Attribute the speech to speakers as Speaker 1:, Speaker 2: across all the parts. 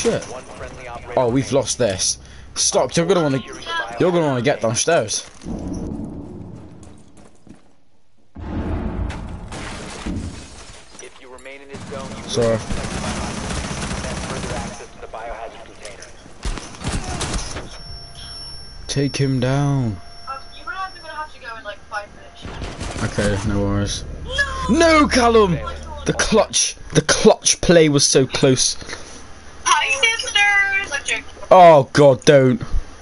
Speaker 1: shit.
Speaker 2: One friendly operator
Speaker 1: Oh, we've
Speaker 2: remaining.
Speaker 1: lost this. Stop, you're gonna wanna get downstairs.
Speaker 2: If you remain in this zone, you will
Speaker 1: Sorry.
Speaker 2: be detected by hostiles. Prevent further access to the biohazard container.
Speaker 1: Take him down.
Speaker 3: You're gonna have to go in like 5 minutes.
Speaker 1: Okay, no worries. No, Callum! The clutch play was so close.
Speaker 3: Hi, sisters! I'm joking.
Speaker 1: Oh god, don't.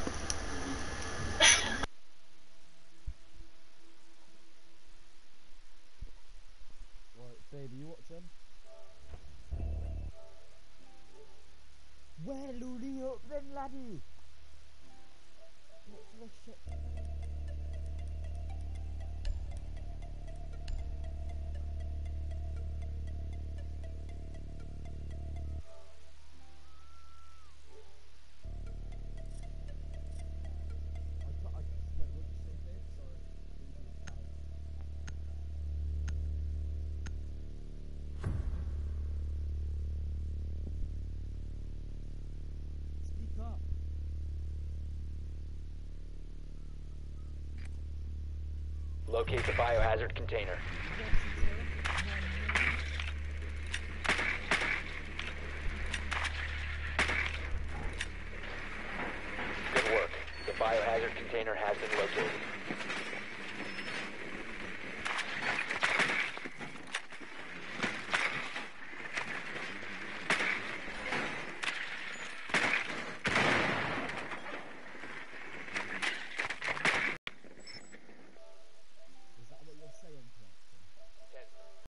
Speaker 1: Right, baby, you watching? Where loading up then, laddie? What's the shit?
Speaker 2: Locate the biohazard container. Good work. The biohazard container has been located.